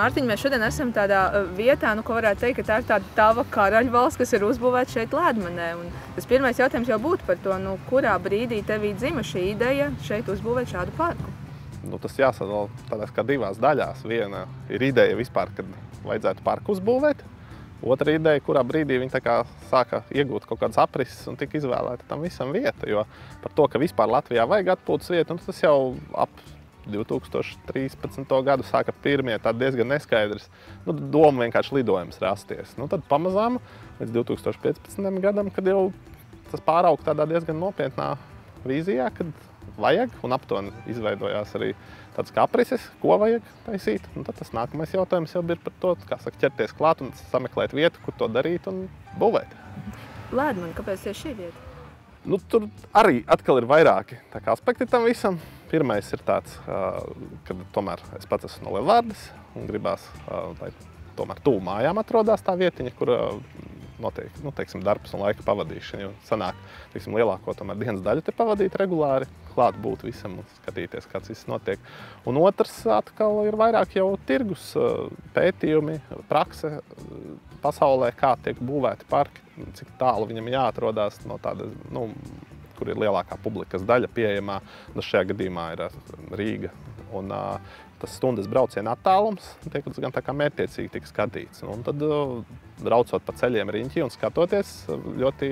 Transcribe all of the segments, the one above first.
Mārtiņ, mēs šodien esam tādā vietā, ko varētu teikt, ka tā ir tāda tava karaļvalsts, kas ir uzbūvēta šeit Ledmenē. Un tas pirmais jautājums jau būtu par to, kurā brīdī tevī dzima šī ideja šeit uzbūvēt šādu parku? Tas jāsadala tādās kā divās daļās. Viena ir ideja vispār, kad vajadzētu parku uzbūvēt. Otra ideja, kurā brīdī viņi sāka iegūt kaut kādas aprises un tika izvēlēta tam visam vieta. Jo par to, ka vispār Latvijā vajag atpūtas vietu, tas jau ap 2013. gadu sāka pirmie tādi diezgan neskaidrs. Doma vienkārši lidojums rasties. Tad pamazām līdz 2015. gadam, kad jau tas pārauga tādā diezgan nopietnā vīzijā, kad vajag, un aptuveni izveidojās arī tādas kā aprises, ko vajag taisīt. Tad tas nākamais jautājums jau ir par to, ķerties klāt un sameklēt vietu, kur to darīt un būvēt. Ledmene, kāpēc tieši šī vieta? Tur arī atkal ir vairāki aspekti tam visam. Pirmais ir tāds, ka tomēr es pats esmu no Lielvārdes un gribās, lai tomēr tuvu mājām atrodas tā vietiņa, kur notiek, darbs un laika pavadīšana. Jo sanāk, lielāko dienas daļu te pavadīt regulāri, klāt būt visam un skatīties, kāds viss notiek. Un otrs atkal ir vairāk jau tirgus pētījumi, prakse pasaulē, kā tiek būvēti parki, cik tālu viņam jāatrodās no tādas, kur ir lielākā publikas daļa pieejamā. Šajā gadījumā ir Rīga. Un tas stundas brauciena attālums tiek gan tā kā mērķtiecīgi tiek skatīts. Un tad braucot pa ceļiem riņķī un skatoties, ļoti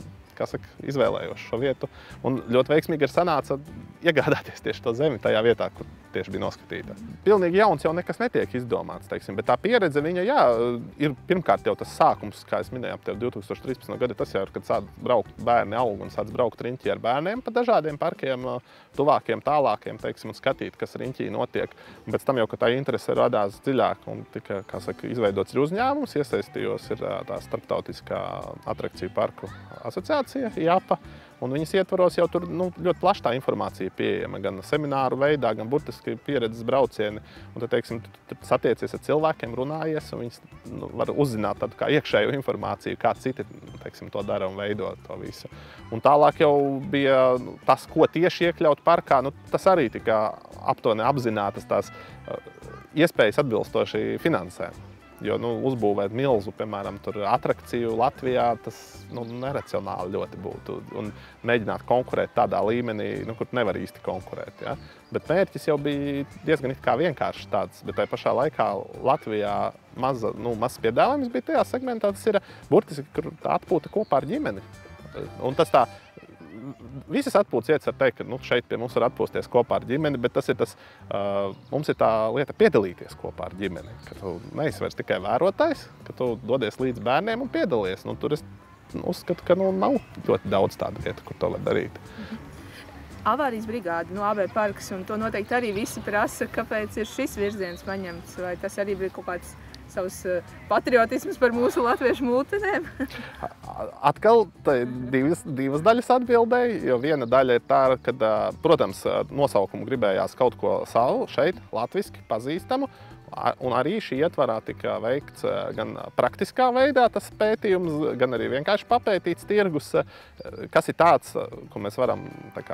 izvēlējos šo vietu. Un ļoti veiksmīgi ir sanāca iegādāties tieši to zemi tajā vietā, kur tieši bija noskatīta. Pilnīgi jauns jau nekas netiek izdomāts, bet tā pieredze viņa, ir pirmkārt jau tas sākums, kā es minēju, ap 2013. gadu, tas jau ir, kad sāc braukt bērni aug un sāc braukt riņķī ar bērniem pa dažādiem parkiem, tuvākiem, tālākiem, un skatīt, kas riņķī notiek. Un pēc tam jau, ka tā interese radās dziļāk un tika, izveidots ir uzņēmums, iesaistījos ir tā starptautiskā atrakciju parku asociācija, JAPA. Un viņas ietvaros jau tur ļoti plaši tā informācija pieejama, gan semināru veidā, gan burtiski pieredzes braucieni. Un tad, tu satiecies ar cilvēkiem, runājies, un viņas var uzzināt tādu kā iekšējo informāciju, kā citi, to dara un veido to visu. Un tālāk jau bija tas, ko tieši iekļaut parkā, tas arī tika aptuveni apzinātas tās iespējas atbilstoši finansēm. Jo uzbūvēt milzu, piemēram, atrakciju Latvijā, tas neracionāli ļoti būtu. Un mēģināt konkurēt tādā līmenī, kur nevar īsti konkurēt. Ja? Bet mērķis jau bija diezgan vienkāršs tāds, bet tajā pašā laikā Latvijā mazs piedāvājums bija tajā segmentā. Tas ir burtiski, kur atpūta kopā ar ģimeni. Un tas tā, visas atpūtas vietas var teikt, ka šeit pie mums var atpūsties kopā ar ģimeni, bet tas ir mums ir tā lieta piedalīties kopā ar ģimeni. Ka tu neesi vairs tikai vērotājs, ka tu dodies līdz bērniem un piedalies. Tur es uzskatu, ka nav ļoti daudz tādu vietu, kur to var darīt. Avārijas brigāde, AB parks, un to noteikti arī visi prasa, kāpēc ir šis virziens paņemts, vai tas arī bija kaut kāds savs patriotisms par mūsu latviešu mūtenēm? Atkal divas daļas atbildēju, jo viena daļa ir tā, ka, protams, nosaukumu gribējās kaut ko savu šeit, latviski, pazīstamu, un arī šī ietvarā tika veikts gan praktiskā veidā tas pētījums, gan arī vienkārši papētīts tirgus, kas ir tāds, ko mēs varam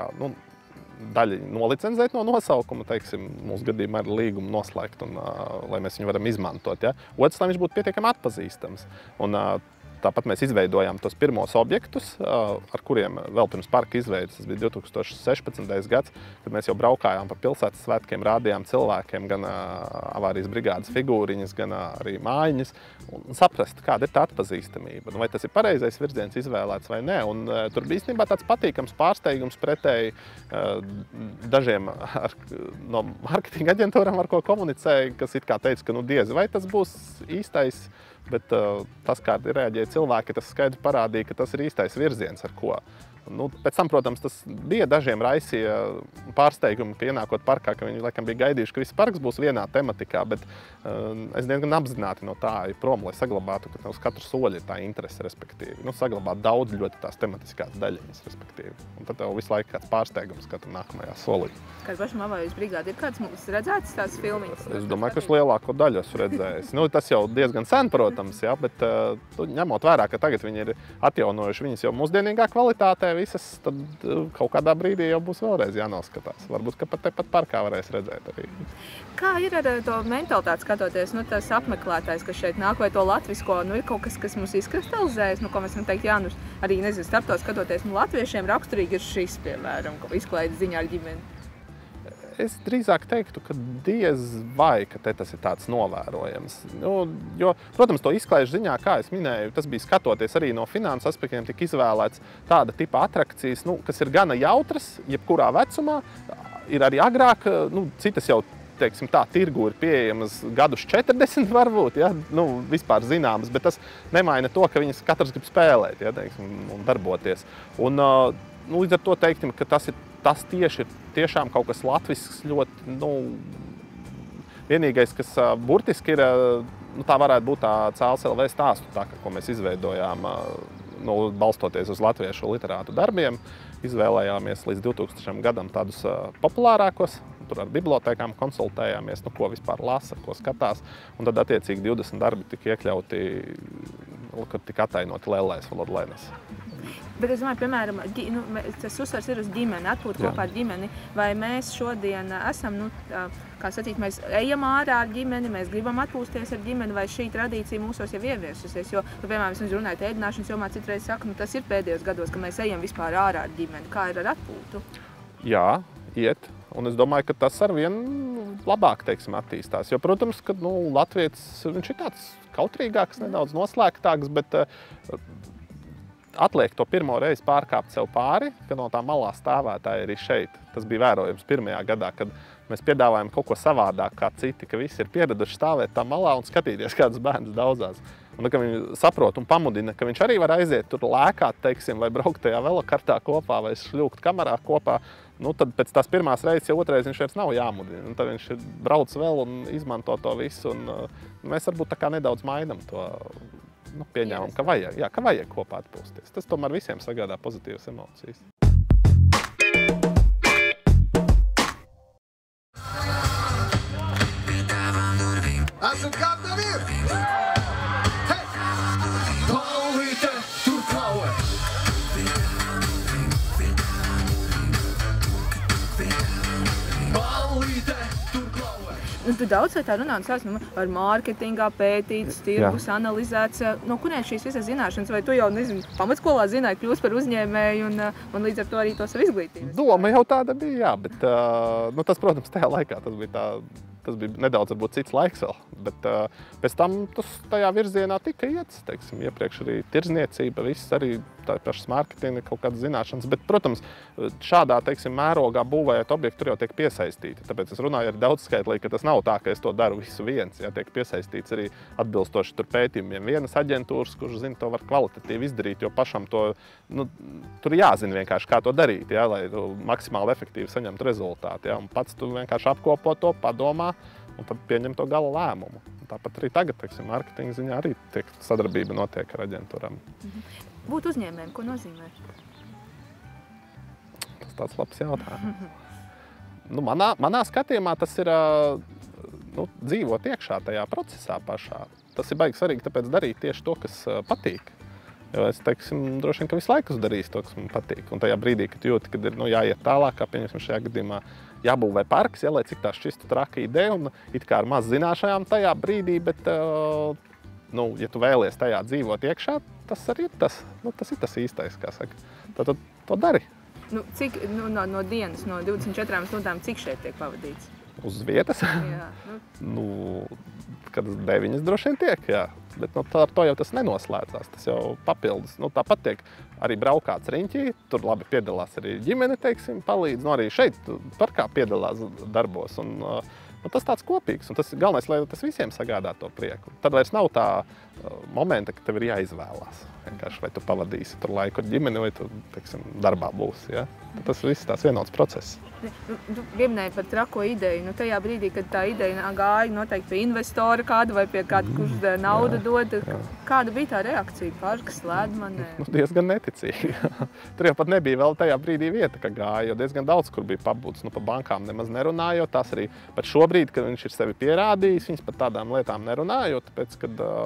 daļi nolicenzēt no nosaukuma, mūsu gadījumā ir līgumu noslēgt, un, lai mēs viņu varam izmantot. Ja? Otrs, lai viņš būtu pietiekami atpazīstams. Un, tāpat mēs izveidojām tos pirmos objektus, ar kuriem vēl pirms parka izveidas. Tas bija 2016. gads, kad mēs jau braukājām pa pilsētas svētkiem, rādījām cilvēkiem gan avārijas brigādes figūriņas, gan arī mājiņas, un saprast, kāda ir tā atpazīstamība. Vai tas ir pareizais virziens izvēlēts vai nē. Un tur bija īstenībā tāds patīkams pārsteigums pretēji dažiem no marketinga aģentūram, ar ko komunicēja, kas it kā teica, ka diezi vai tas būs īstais, bet tas, kā reaģēja cilvēki, tas skaidri parādīja, ka tas ir īstais virziens, ar ko. Pēc tam, protams, tas bija dažiem raisīja pārsteigumi, ka ienākot parkā, ka viņi laikam bija gaidījuši, ka viss parks būs vienā tematikā, bet es diezgan apzināti no tā ir prom, lai saglabātu, ka uz katru soļu ir tā interese, respektīvi. Saglabāt daudz ļoti tās tematiskās daļiņas, respektīvi. Un tad tev visu laiku kāds pārsteigums katru nākamajā solī. Kāds pašam avārijas brigāde ir kāds mums redzēts tās filmiņas? Es domāju, ka es lielāko daļu esmu redzējis. Tas jau diezgan sen, protams, ja, bet ņemot vērā, ka tagad viņi ir atjaunojuši viņas jau mūsdienīgā kvalitātē, visas, tad kaut kādā brīdī jau būs vēlreiz jānoskatās. Varbūt, ka pat tepat parkā varēs redzēt arī. Kā ir ar to mentalitāti skatoties, tas apmeklētājs, kas šeit nāk, vai to latvisko, ir kaut kas, kas mums izkristalizējas, ko mēs varam teikt, arī, nezinu, starptautiski skatoties, latviešiem raksturīgi ir šis, piemēram, izklaides ziņā ar ģimeni. Es drīzāk teiktu, ka diez vai, ka tas ir tāds novērojams. Jo, protams, to izklaižu ziņā, kā es minēju, tas bija skatoties arī no finansu aspektiem, tika izvēlēts tāda tipa atrakcijas, kas ir gana jautras, jebkurā vecumā. Ir arī agrāk, citas jau, teiksim tā, tirgu ir pieejamas gadus 40 varbūt, ja? Vispār zināmas, bet tas nemaina to, ka viņas katrs grib spēlēt, ja? Teiksim, un darboties. Un līdz ar to teiktim, ka tas tieši ir tiešām kaut kas latvisks ļoti, vienīgais, kas burtiski ir, tā varētu būt tā CLSLV stāstu, ko mēs izveidojām, balstoties uz latviešu literātu darbiem. Izvēlējāmies līdz 2000 gadam tādus populārākos, tur ar bibliotēkām konsultējāmies, ko vispār lasa, ko skatās, un tad attiecīgi 20 darbi tika iekļauti, kad tika atainoti Lellais Volodlainas. Bet es domāju, piemēram, tas uzsvars ir uz ģimeni, atpūt kopā ar ģimeni. Vai mēs šodien esam, kā sacīt, mēs ejam ārā ar ģimeni, mēs gribam atpūsties ar ģimeni, vai šī tradīcija mūsos jau ieviesusies? Jo, piemēram, es runāju ēdināšanas jomā, citreiz saku, tas ir pēdējos gados, ka mēs ejam vispār ārā ar ģimeni. Kā ir ar atpūtu? Jā, iet. Un es domāju, ka tas arvien labāk, teiksim, attīstās. Jo, protams, ka latvietis, viņš ir tāds kautrīgāks, nedaudz noslēgtāks, bet atliek to pirmo reizi pārkāpt sev pāri, kad no tā malā stāvētāja arī šeit. Tas bija vērojams pirmajā gadā, kad mēs piedāvājam kaut ko savādāk kā citi, ka visi ir pieraduši stāvēt tā malā un skatīties, kādas bērnas daudzās. Un kad viņi saprot un pamudina, ka viņš arī var aiziet tur lēkāt, teiksim, vai braukt tajā velokartā kopā vai šļūkt kamerā kopā, tad pēc tās pirmās reizes, ja otrais viņš vairs nav jāmudina. Un tad viņš brauc vēl un izmanto to visu. Un mēs varbūt tā kā nedaudz mainam to, pieņēmam, ka vajag kopā atpūsties. Tas tomēr visiem sagādā pozitīvas emocijas. Esam gatavi! Hei! Ballīte tur klaue! Ballīte tur klaue! Tu daudz vai tā runā un sāc ar mārketingā pētīts, tirgus analizēts. No kurien šīs visas zināšanas? Vai tu jau, nezinu, pamatskolā zināji kļūst par uzņēmēju un līdz ar to arī to savu izglītību? Doma jau tāda bija, jā, bet tas, protams, tajā laikā tas bija nedaudz varbūt cits laiks vēl, bet pēc tam tas tajā virzienā tika iets, teiksim, iepriekš arī tirdzniecība, viss arī tā pašas mārketinga kaut kādas zināšanas, bet, protams, šādā, teiksim, mērogā būvējot objektu, tur jau tiek piesaistīti, tāpēc es runāju ar daudzskaitlīgi, ka tas nav tā, ka es to daru visu viens, ja tiek piesaistīts arī atbilstoši tur pētījumiem vienas aģentūras, kurš zina, to var kvalitatīvi izdarīt, jo pašam to, tur jāzina vienkārši, kā to darīt, ja, lai maksimāli efektīvi saņemtu rezultātu, ja, un pats tu vienkārši apkopo to, padomā, un tad pieņem to gala lēmumu. Un tāpat arī tagad, teiksim, mārketinga ziņā arī sadarbība notiek ar aģentūrām. Būt uzņēmējiem, ko nozīmē? Tas tāds labs jautājums. Manā skatījumā tas ir dzīvot iekšā tajā procesā pašā. Tas ir baigi svarīgi, tāpēc darīt tieši to, kas patīk. Jo es, teiksim, droši vien, ka visu laiku darīšu to, kas man patīk. Un tajā brīdī, kad jūti, kad ir jāiet tālāk, kā pieņemsim šajā gadījumā, jābūvē parks, ja, lai cik tā šķistu traka ideja un it kā ar maz zināšanām tajā brīdī, bet, ja tu vēlies tajā dzīvot iekšā, tas arī ir tas, tas ir tas īstais, kā saka. Tad to dari. Cik no dienas, no 24 stundām, cik šeit tiek pavadīts? Uz vietas? Jā. Kad 9 droši vien tiek, jā. Bet ar to jau tas nenoslēdzās, tas jau papildus. Tāpat tiek arī braukāts riņķī, tur labi piedalās arī ģimene, teiksim, palīdz. Arī šeit parkā piedalās darbos. Un, tas tāds kopīgs, un tas galvenais, lai tas visiem sagādā to prieku. Tad vairs nav tā momenta, ka tev ir jāizvēlās. Vienkārši vai tu pavadīsi tur laiku ar ģimeni, vai tu, teiksim, darbā būsi. Ja? Tas viss tās vienots process. Tu pieminēji par trako ideju. Tajā brīdī, kad tā ideja gāja noteikti pie investora kāda vai pie kāda, kurš naudu dod, kāda bija tā reakcija? Parks, Ledmanē? Diezgan neticīgi. Tur jau pat nebija vēl tajā brīdī vieta, ka gāja, jo diezgan daudz, kur bija pabūts. Pa bankām nemaz nerunājot. Tas arī pat šobrīd, kad viņš ir sevi pierādījis, viņas par tādām lietām nerunājot, tāpēc, kad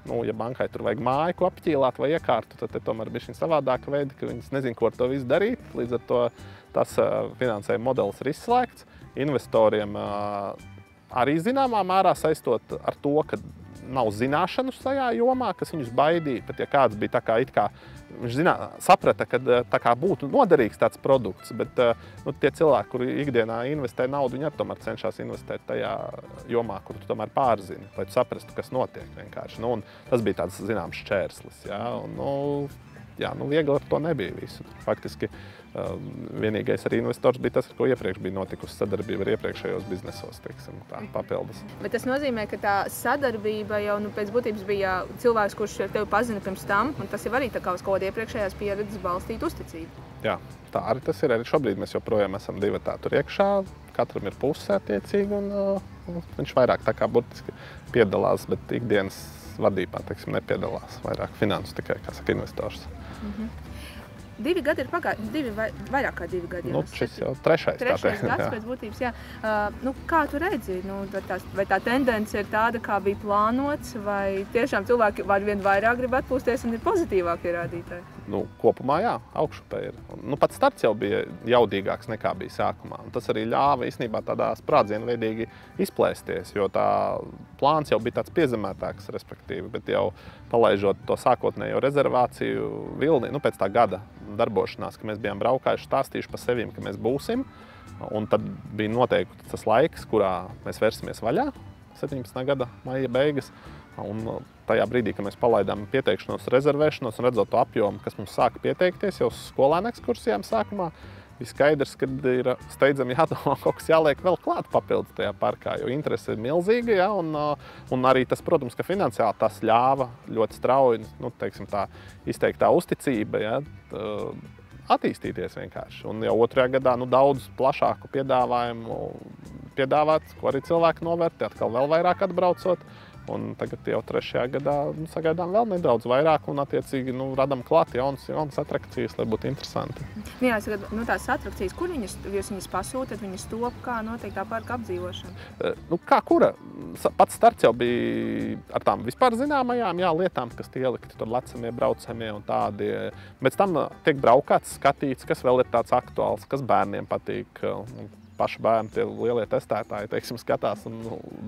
nu, ja bankai tur vajag māju, ko apķīlāt vai iekārtu, tad tomēr bija šī savādāka veida, ka viņas nezin, ko ar to visu darīt. Līdz ar to tas finansējuma modelis ir izslēgts. Investoriem arī zināmā mērā saistot ar to, ka nav zināšanas tajā jomā, kas viņus baidīja. Pat ja kāds bija tā kā it kā, viņš saprata, ka tā kā būtu noderīgs tāds produkts, bet nu, tie cilvēki, kuri ikdienā investē naudu, viņi arī tomēr cenšas investēt tajā jomā, kur tu tomēr pārzini, lai tu saprastu, kas notiek vienkārši. Nu, un tas bija tāds zināms šķērslis. Ja? Un, nu, viegli ar to nebija visu. Faktiski vienīgais arī investors bija tas, ar ko iepriekš bija notikusi sadarbība ar iepriekšējos biznesos, teiksim, tā papildus. Bet tas nozīmē, ka tā sadarbība jau pēc būtības bija cilvēks, kurš tevi pazina pirms tam, un tas jau arī tā kā uz kaut iepriekšējās pieredzes balstīt uzticību. Jā, tā arī tas ir. Arī šobrīd mēs joprojām esam divatā tur iekšā, katram ir puse attiecīgi, un viņš vairāk tā kā burtiski piedalās, bet ikdienas vadībā, teiksim, nepiedalās vairāk finansu tikai, kā saka, investors. 2 gadi ir pagājuši, vairāk kā 2 gadi. Nu, šis jau trešais gads pēc būtības, jā. Nu, kā tu redzi, vai tā tendence ir tāda, kā bija plānots, vai tiešām cilvēki vien vairāk grib atpūsties un ir pozitīvākie rādītāji? Nu, kopumā jā, augšupē ir. Nu, pats starts jau bija jaudīgāks nekā bija sākumā. Un tas arī ļāva īstenībā tādā sprādzienveidīgi izplēsties, jo tā plāns jau bija tāds piezemētāks, respektīvi, bet jau palaižot to sākotnējo rezervāciju vilni, nu, pēc tā gada darbošanās, ka mēs bijām braukājuši, stāstījuši pa sevim, ka mēs būsim, un tad bija noteikti tas laiks, kurā mēs vērsimies vaļā, 17. gada maija beigas, un tajā brīdī, kad mēs palaidām pieteikšanos, rezervēšanos un redzot to apjomu, kas mums sāka pieteikties jau uz skolēnu ekskursijām sākumā, bija skaidrs, ka ir steidzami jādomā, kaut kas jāliek vēl klāt papildus tajā parkā, jo interese ir milzīga, ja, un arī tas, protams, ka finansiāli tas ļāva ļoti strauji, nu, teiksim, tā izteiktā uzticība, ja, attīstīties vienkārši. Un jau otrajā gadā daudz plašāku piedāvājumu piedāvāt, ko arī cilvēki novērtē, atkal vēl vairāk atbraucot. Un tagad jau 3. gadā sagaidām vēl nedaudz vairāk un attiecīgi radam klāt jaunas atrakcijas, lai būtu interesanti. Jā, es sagadu, tās atrakcijas, kur jūs viņas pasūtat, viņas top, kā notiek tā parka apdzīvošana? Kā kura? Pats starts jau bija ar tām vispār zināmajām lietām, kas tie ielikti, tur lecamie, braucamie un tādi. Pēc tam tiek braukāts, skatīts, kas vēl ir tāds aktuāls, kas bērniem patīk. Paši bērni, tie lielie testētāji, teiksim, skatās un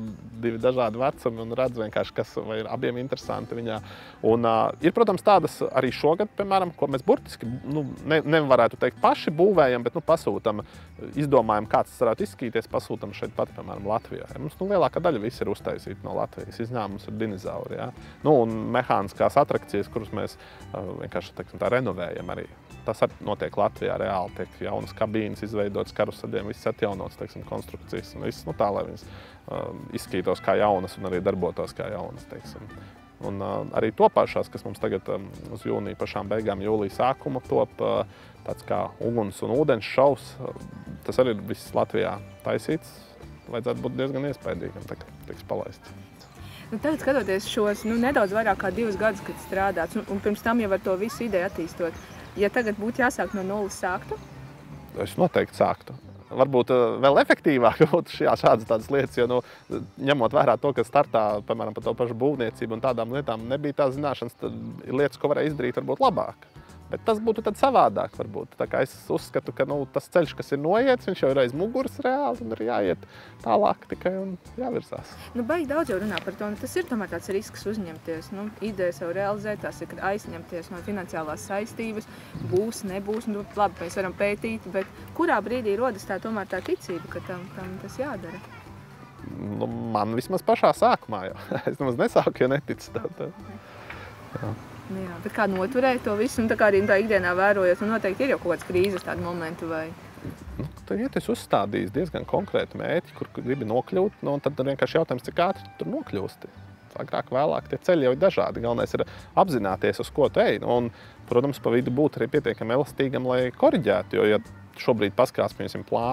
2 dažādi vecumi un redz vienkārši, kas vai ir abiem interesanti viņā. Un ir, protams, tādas arī šogad, piemēram, ko mēs burtiski, nevarētu teikt paši būvējam, bet, pasūtam, izdomājam, kāds tas varētu izskatīties, pasūtam šeit pat, piemēram, Latvijā. Mums, lielākā daļa visi ir uztaisīti no Latvijas, izņēmums ir dinozauri, jā. Un mehāniskās atrakcijas, kuras mēs vienkārši, teiksim, tā renovējam arī. Tas arī notiek Latvijā reāli, tiek jaunas kabīnes izveidotas, karuseļiem, viss atjaunots, teiksim, konstrukcijas un viss, tā, lai viņas izskatītos kā jaunas un arī darbotos kā jaunas, teiksim. Un arī topāšās, kas mums tagad uz jūnija pašām beigām, jūlija sākuma top, tāds kā uguns un ūdens šovs, tas arī viss Latvijā taisīts, vajadzētu būt diezgan iespaidīgam, tiks palaists. Tagad skatoties šos nedaudz vairāk kā 2 gadus, kad strādāts, un pirms tam jau ar to visu ideju attīstot, ja tagad būtu jāsāk no nulles, sāktu? Es noteikti sāktu. Varbūt vēl efektīvāk būtu šādas tādas lietas, jo ņemot vērā to, ka startā, piemēram, par to pašu būvniecību un tādām lietām nebija tā zināšanas, tad ir lietas, ko varēja izdarīt varbūt labāk. Bet tas būtu tad savādāk varbūt. Tā kā es uzskatu, ka tas ceļš, kas ir noiets, viņš jau ir aiz muguras reāli un ir jāiet tālāk tikai un jāvirzās. Baigi daudz jau runā par to, tas ir tomēr tāds risks uzņemties. Idejas jau realizēt, tās ir aizņemties no finansiālās saistības, būs, nebūs, labi, mēs varam pētīt, bet kurā brīdī rodas tomēr tā ticība, ka tam tas jādara? Man vismaz pašā sākumā jau. Es nemaz nesāku, jo neticu tā. Jā. Jā, bet kā noturēt to visu, un tā kā arī tā ikdienā vērojot, noteikti ir jau kaut kāds krīzes tādi momenti, vai? Ja tu esi uzstādījis diezgan konkrēti mērķi, kur gribi nokļūt, tad vienkārši jautājums, cik ātri tu tur nokļūsti. Agrāk, vēlāk, tie ceļi jau ir dažādi. Galvenais ir apzināties, uz ko tu ej. Un, protams, pa vidu būt arī pietiekami elastīgam, lai koriģētu, jo, ja šobrīd paskatās, piemēram, plānu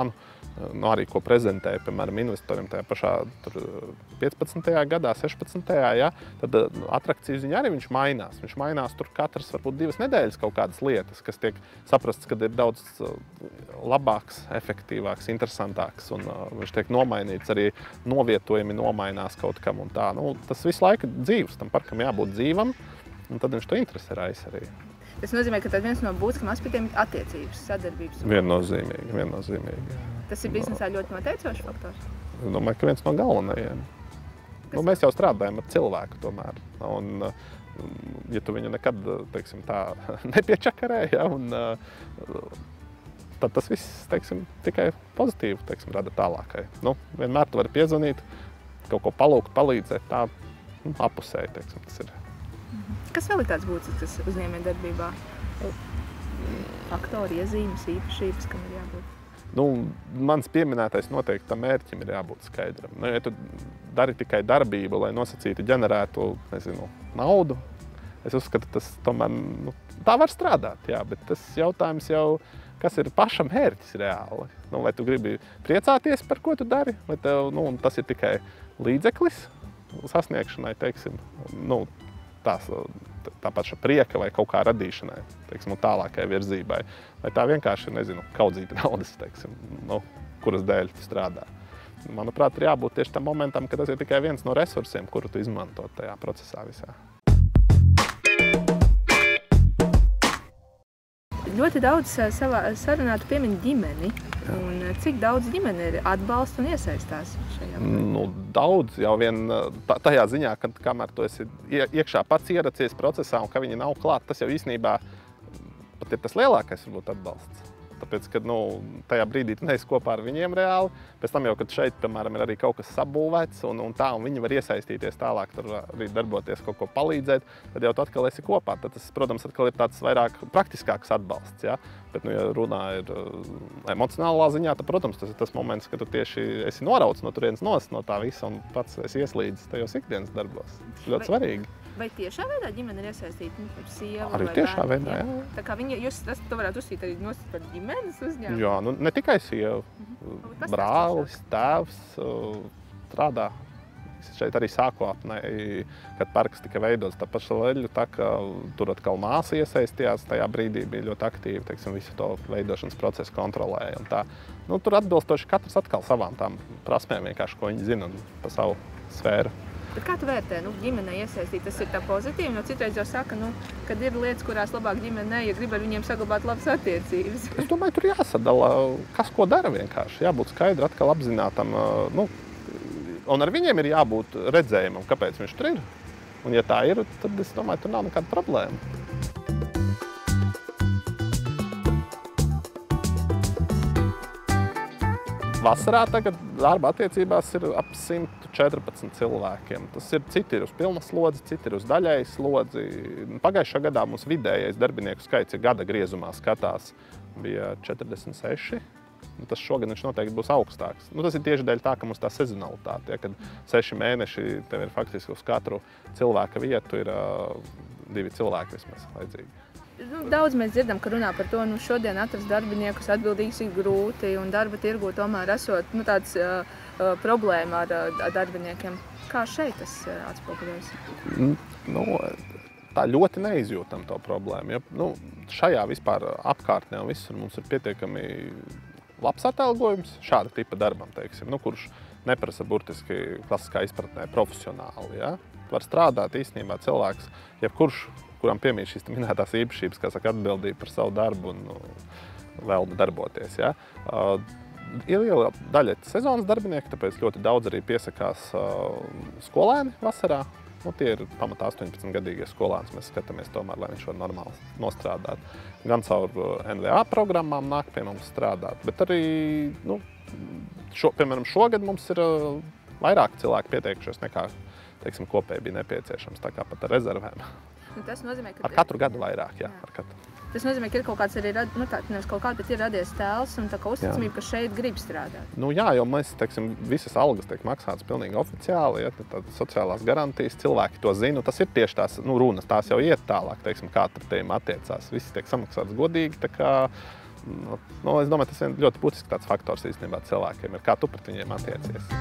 arī ko prezentēja, piemēram, investoriem tajā pašā 15. gadā, 16. Ja, tad atrakciju ziņā arī viņš mainās. Viņš mainās tur katras, varbūt 2 nedēļas kaut kādas lietas, kas tiek saprasts, kad ir daudz labāks, efektīvāks, interesantāks, un viņš tiek nomainīts, arī novietojumi nomainās kaut kam un tā. Nu, tas visu laiku dzīves, tam parkam jābūt dzīvam, un tad viņš to interesi raisa arī. Tas nozīmē, ka tad viens no būtiskām aspektiem ir attiecības, sadarbības. Viennozīmīgi. Tas ir biznesā ļoti noteicošs faktors? Es domāju, ka viens no galvenajiem. Nu, mēs jau strādājam ar cilvēku tomēr. Un, ja tu viņu nekad, teiksim, tā nepiečakarē, ja, un, tad tas viss, teiksim, tikai pozitīvi, teiksim, rada tālākai. Nu, vienmēr tu vari piezvanīt, kaut ko palūgt, palīdzēt, tā apusēji, teiksim, tas ir. Kas vēl ir tāds būtisks uzņēmējdarbībā? Faktori, iezīmes, īpašības, kam ir jābūt? Nu, mans pieminētais noteikti tam mērķim ir jābūt skaidram. Nu, ja tu dari tikai darbību, lai nosacīti ģenerētu, nezinu, naudu, es uzskatu, tas tomēr, nu, tā var strādāt, jā, bet tas jautājums jau, kas ir pašam mērķis reāli. Nu, vai tu gribi priecāties par ko tu dari, vai tev, nu, tas ir tikai līdzeklis sasniegšanai, teiksim, nu, tā paša prieka vai kaut kā radīšanai, teiksim, tālākai virzībai. Vai tā vienkārši, nezinu, kaudzīta naudas, teiksim, nu, kuras dēļ tu strādā. Manuprāt, ir jābūt tieši tam momentam, ka tas ir tikai viens no resursiem, kuru tu izmanto tajā procesā visā. Ļoti daudz savā sarunā tu piemini ģimeni. Un cik daudz ģimene ir atbalsta un iesaistās šajā? Nu, daudz jau vien tajā ziņā, ka kamēr tu esi iekšā pats ieracies procesā un ka viņi nav klāt, tas jau īstenībā pat ir tas lielākais varbūt atbalsts. Tāpēc, ka tajā brīdī tu neesi kopā ar viņiem reāli, pēc tam jau, kad šeit, piemēram, ir arī kaut kas sabūvēts un viņi var iesaistīties tālāk, tur arī darboties, kaut ko palīdzēt, tad jau tu atkal esi kopā. Tad tas, protams, atkal ir tāds vairāk praktiskāks atbalsts, ja? Bet, ja runā ir emocionālā ziņā, tad, protams, tas ir tas moments, kad tu tieši esi norauts no turienes nost no tā visa un pats esi ieslīdzis tajos ikdienas darbos. Tas ļoti svarīgi. Vai tiešā veidā ģimene ir iesaistīta? Sieva arī vai tiešā bērni? veidā, jā. Tā kā to varētu uzsīt arī nosīt par ģimenes uzņēmumu? Jā, nu ne tikai sieva. Brālis, tēvs strādā. Šeit arī sākotnēji, kad parks tika veidots tā paša leļu, tā ka tur atkal māsa iesaistījās, tajā brīdī bija ļoti aktīvi, teiksim, visu to veidošanas procesu kontrolēja. Un tā, tur atbilstoši katrs atkal savām tām prasmēm vienkārši, ko viņi zina un pa savu sfēru. Bet kā tu vērtē, ģimenei iesaistīt, tas ir tā pozitīvi, jo citreiz jau saka, kad ir lietas, kurās labāk ģimenei, ja grib ar viņiem saglabāt labas attiecības. Es domāju, tur jāsadala, kas ko dara vienkārši, jābūt skaidri atkal apzinātam, un ar viņiem ir jābūt redzējumam, kāpēc viņš tur ir. Un ja tā ir, tad es domāju, tur nav nekāda problēma. Vasarā tagad darba attiecībās ir ap 114 cilvēkiem. Tas ir, citi ir uz pilna slodzi, citi ir uz daļēju slodzi. Pagājušā gadā mums vidējais darbinieku skaits, ja gada griezumā skatās, bija 46. Tas šogad viņš noteikti būs augstāks. Tas ir tieši dēļ tā, ka mums tā sezonalitāte, ja, kad 6 mēneši tev ir faktiski uz katru cilvēka vietu ir 2 cilvēki vismaz vajadzīgi. Daudz mēs dzirdam, ka runā par to, šodien atrast darbiniekus atbildīgus ir grūti un darba tirgu tomēr esot tāds problēma ar darbiniekiem. Kā šeit tas atspoguļojas? Tā ļoti neizjūtam to problēmu. Ja, šajā vispār apkārtnē un visur mums ir pietiekami labs atalgojums šāda tipa darbam, teiksim, kurš neprasa burtiski klasiskā izpratnē profesionāli. Ja? Var strādāt īstenībā cilvēks, jebkurš, kuram piemīt šīs minētās īpašības, kā saka, atbildība par savu darbu un vēlmi darboties. Ja? Ir liela daļa sezonas darbinieki, tāpēc ļoti daudz arī piesakās skolēni vasarā. Tie ir pamatā 18-gadīgie skolēni, mēs skatāmies tomēr, lai viņš var normāli nostrādāt. Gan caur NVA programmām nāk pie mums strādāt, bet arī, piemēram, šogad mums ir vairāk cilvēki pieteikušies nekā, teiksim, kopēji bija nepieciešams, tā kā pat ar rezervēm. Tas nozīmē, ka ar katru gadu vairāk, jā. Ar katru. Tas nozīmē, ka ir kaut kāds arī, nevis kaut kāds, bet ir radies tēls un tā kā uzticamība, ka šeit grib strādāt. Jā, jo mēs, teiksim, visas algas tiek maksātas pilnīgi oficiāli, ja, tādas sociālās garantijas, cilvēki to zina, tas ir tieši tās, runas, tās jau iet tālāk, teiksim, kā ar tiem attiecās. Viss tiek samaksāts godīgi, tā kā, Es domāju, tas ir ļoti būtisks tāds faktors īstenībā cilvēkiem, ir kā tu pret viņiem attiecies.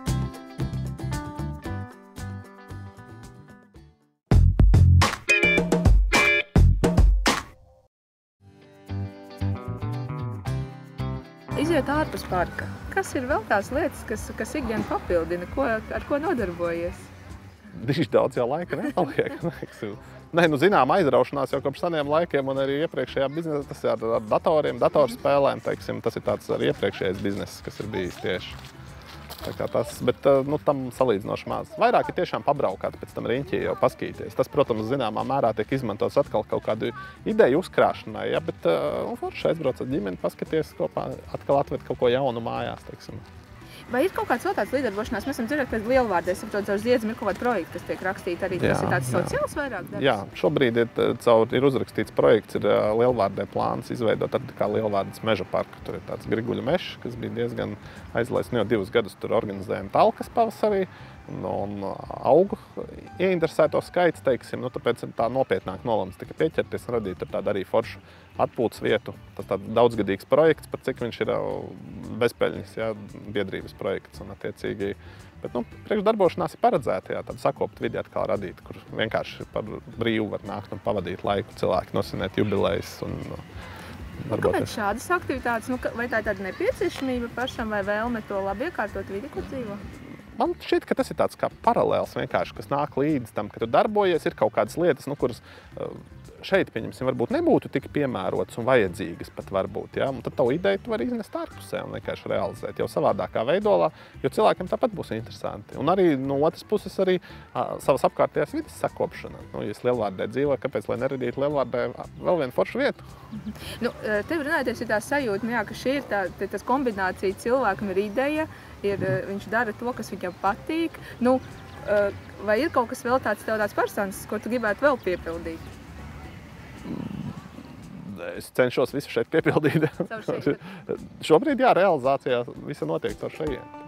Iziet ārpus parka. Kas ir vēl tās lietas, kas ikdienu papildina? Ar ko nodarbojies? Diži daudz jau laika nepaliek. Zinām, aizraušanās jau kopš seniem laikiem un arī iepriekšējā biznesā, tas ir ar datoriem, datorspēlēm, teiksim, tas ir tāds arī iepriekšējais bizness, kas ir bijis tieši. Bet tam salīdzinoši maz. Vairāk ir tiešām pabraukāt pēc tam riņķī jau paskīties. Tas, protams, zināmā mērā tiek izmantots atkal kaut kādu ideju uzkrāšanai, ja, bet forši aizbrauc ar ģimeni, paskaties kopā, atkal atved kaut ko jaunu mājās, teiksim. Vai ir kaut kāds vēl tāds līderbošanās? Mēs esam dzirdējuši, ka Lielvārdē, saprot, caur Ziedim ir kaut kādi projekti, kas tiek rakstīti arī. Tas ir tāds sociāls vairāk darbs? Jā, šobrīd ir uzrakstīts projekts, ir Lielvārdē plāns izveidot tādu kā Lielvārdes meža parku. Tur ir tāds griguļu mežs, kas bija diezgan aizlaists. Jau 2 gadus tur organizējam talkas pavasarī. Un augu ieinteresēto skaits, teiksim, tāpēc tā nopietnāk nolēmts tika pieķerties un radīt tādu arī foršu atpūtas vietu. Tas tāds daudzgadīgs projekts, par cik viņš ir bezpeļņas, biedrības projekts un attiecīgi. Bet, priekšdarbošanās ir paredzēta, tādu sakoptu vidi atkal radīt, kur vienkārši par brīvu var nākt un pavadīt laiku cilvēki, nosvinēt jubilejas un kāpēc šādas aktivitātes? Vai tā ir tāda nepieciešamība pašam vai vēlme to labi iekārtot vidi, kur dzīvo? Man šķiet, ka tas ir tāds kā paralēls vienkārši, kas nāk līdz tam, ka tu darbojies, ir kaut kādas lietas, kuras šeit, pieņemsim, varbūt nebūtu tik piemērotas un vajadzīgas pat varbūt, ja? Un tad tavu ideju tu vari iznest ārpusē un vienkārši realizēt jau savādākā veidolā, jo cilvēkiem tāpat būs interesanti. Un arī no otras puses arī savas apkārtējās vidas sakopšana. Ja es Lielvārdē dzīvoju, kāpēc lai neradītu Lielvārdē vēl vienu foršu vietu? Tev runājoties ir tā sajūta, ka šī ir tas kombinācija cilvēkam ir ideja, viņš dara to, kas viņam patīk. Vai ir kaut kas vēl tāds personisks, ko tu gribētu vēl piepildīt? Es cenšos visu šeit piepildīt. Šobrīd, realizācijā visa notiek caur šejien.